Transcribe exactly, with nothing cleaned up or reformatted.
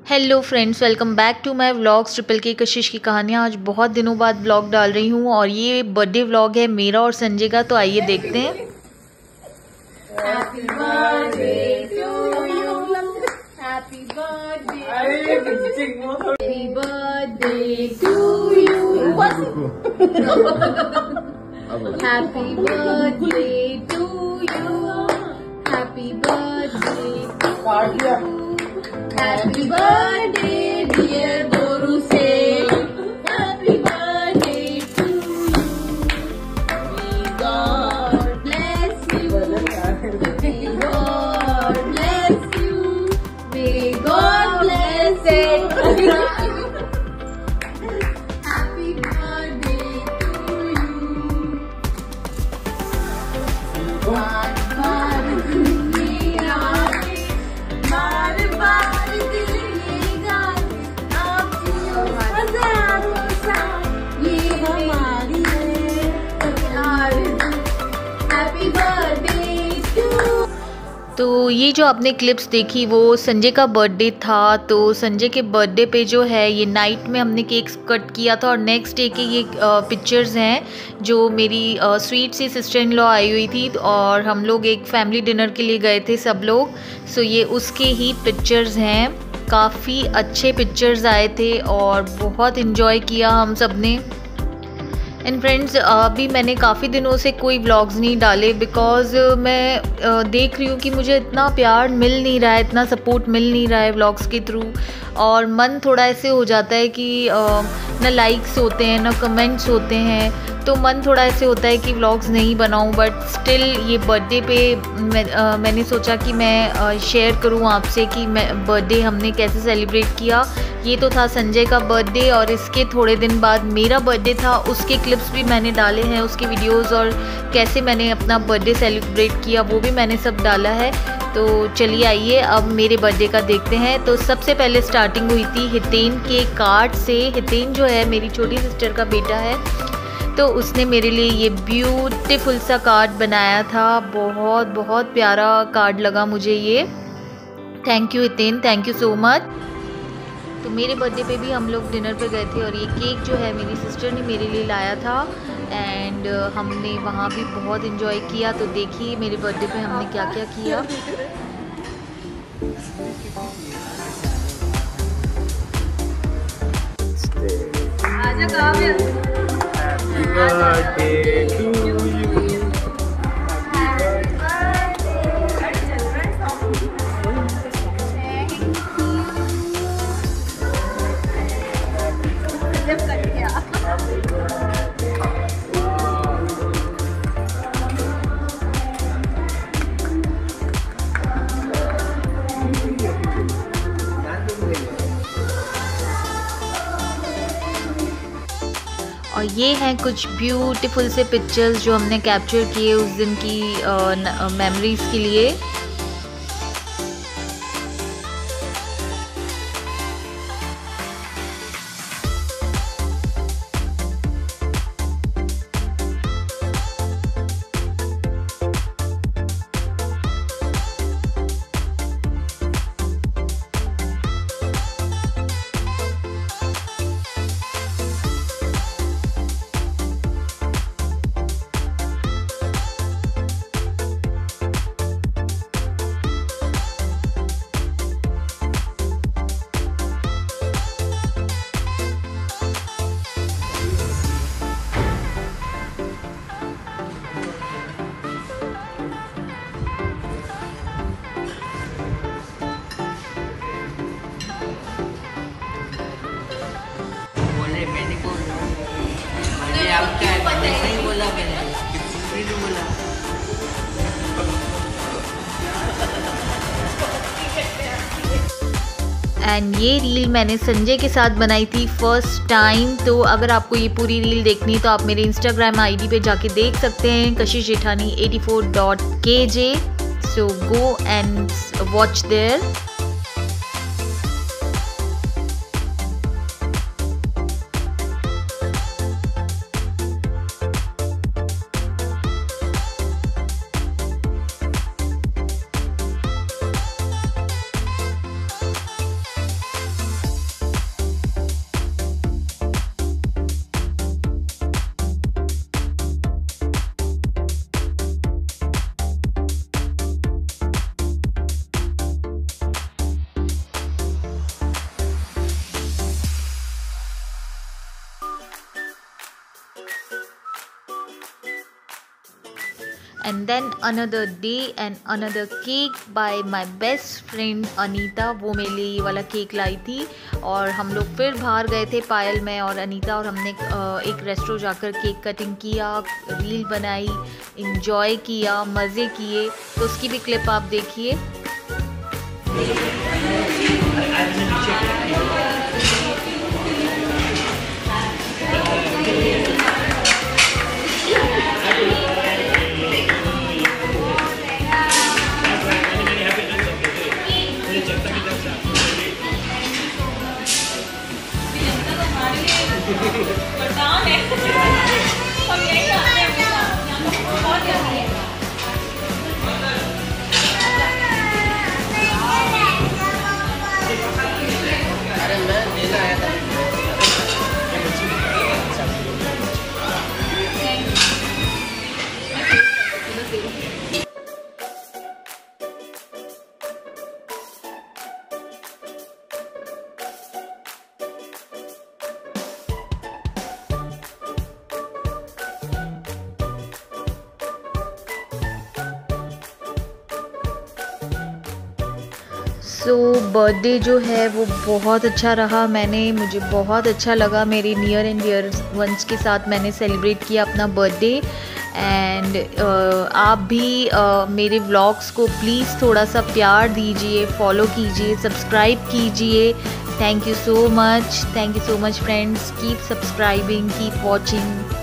Hello friends, welcome back to my vlogs triple K Kashish की कहानियाँ। आज बहुत दिनों बाद व्लॉग डाल रही हूँ और ये बर्थडे व्लॉग है मेरा और संजय का। तो आइए देखते हैं। Happy birthday to you, happy birthday, happy birthday to you, happy birthday to you, happy birthday, happy birthday dear बोरू से, happy birthday to you, may God bless you, may God bless you, may God bless it, happy birthday to you, बार बार दुनिया बार बार तो ये जो आपने क्लिप्स देखी वो संजय का बर्थडे था। तो संजय के बर्थडे पे जो है ये नाइट में हमने केक कट किया था और नेक्स्ट डे के ये पिक्चर्स हैं जो मेरी स्वीट सी सिस्टर इन लॉ आई हुई थी और हम लोग एक फैमिली डिनर के लिए गए थे सब लोग। सो ये उसके ही पिक्चर्स हैं। काफ़ी अच्छे पिक्चर्स आए थे और बहुत इन्जॉय किया हम सब ने। एंड फ्रेंड्स, अभी मैंने काफ़ी दिनों से कोई व्लॉग्स नहीं डाले बिकॉज़ मैं देख रही हूँ कि मुझे इतना प्यार मिल नहीं रहा है, इतना सपोर्ट मिल नहीं रहा है व्लॉग्स के थ्रू। और मन थोड़ा ऐसे हो जाता है कि ना लाइक्स होते हैं ना कमेंट्स होते हैं, तो मन थोड़ा ऐसे होता है कि व्लॉग्स नहीं बनाऊं। बट स्टिल ये बर्थडे पे मैं, आ, मैंने सोचा कि मैं शेयर करूं आपसे कि मैं बर्थडे हमने कैसे सेलिब्रेट किया। ये तो था संजय का बर्थडे और इसके थोड़े दिन बाद मेरा बर्थडे था। उसके क्लिप्स भी मैंने डाले हैं, उसके वीडियोस और कैसे मैंने अपना बर्थडे सेलिब्रेट किया वो भी मैंने सब डाला है। तो चलिए आइए अब मेरे बर्थडे का देखते हैं। तो सबसे पहले स्टार्टिंग हुई थी हितेन के कार्ड से। हितेन जो है मेरी छोटी सिस्टर का बेटा है, तो उसने मेरे लिए ये ब्यूटीफुल सा कार्ड बनाया था। बहुत बहुत प्यारा कार्ड लगा मुझे ये। Thank you Hiten, thank you so much. तो मेरे बर्थडे पे भी हम लोग डिनर पे गए थे और ये केक जो है मेरी सिस्टर ने मेरे लिए लाया था एंड हमने वहाँ भी बहुत इन्जॉय किया। तो देखिए मेरे बर्थडे पे हमने क्या क्या किया। आजा काव्य, Happy birthday to you. और ये हैं कुछ ब्यूटीफुल से पिक्चर्स जो हमने कैप्चर किए उस दिन की मेमोरीज के लिए। मैंने बोला मैंने आपका नहीं बोला, मैंने नहीं बोला। एंड ये रील मैंने संजय के साथ बनाई थी फर्स्ट टाइम। तो अगर आपको ये पूरी रील देखनी तो आप मेरे इंस्टाग्राम आईडी पे जाके देख सकते हैं, कशिश जेठानी eighty four dot K J. So go and watch there. And then another day and another cake by my best friend Anita. वो मेरे लिए ये वाला केक लाई थी और हम लोग फिर बाहर गए थे, पायल, मैं और अनीता, और हमने एक रेस्टोरेंट जाकर केक कटिंग किया, रील बनाई, इंजॉय किया, मज़े किए। तो उसकी भी क्लिप आप देखिए। सो बर्थडे जो है वो बहुत अच्छा रहा। मैंने मुझे बहुत अच्छा लगा, मेरे नियर एंड डियर वंस के साथ मैंने सेलिब्रेट किया अपना बर्थडे। एंड uh, आप भी uh, मेरे व्लॉग्स को प्लीज़ थोड़ा सा प्यार दीजिए, फॉलो कीजिए, सब्सक्राइब कीजिए। Thank you so much, thank you so much friends. Keep subscribing, keep watching.